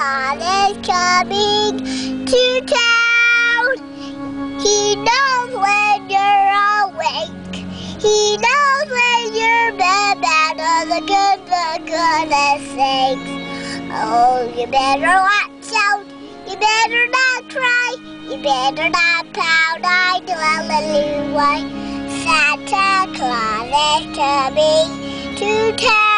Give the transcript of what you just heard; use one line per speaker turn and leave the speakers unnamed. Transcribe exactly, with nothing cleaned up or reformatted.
Claus is coming to town. He knows when you're awake. He knows when you're bad, bad on the good, for goodness sakes. Oh, you better watch out. You better not cry. You better not pout. I do a little why. Santa Claus is coming to town.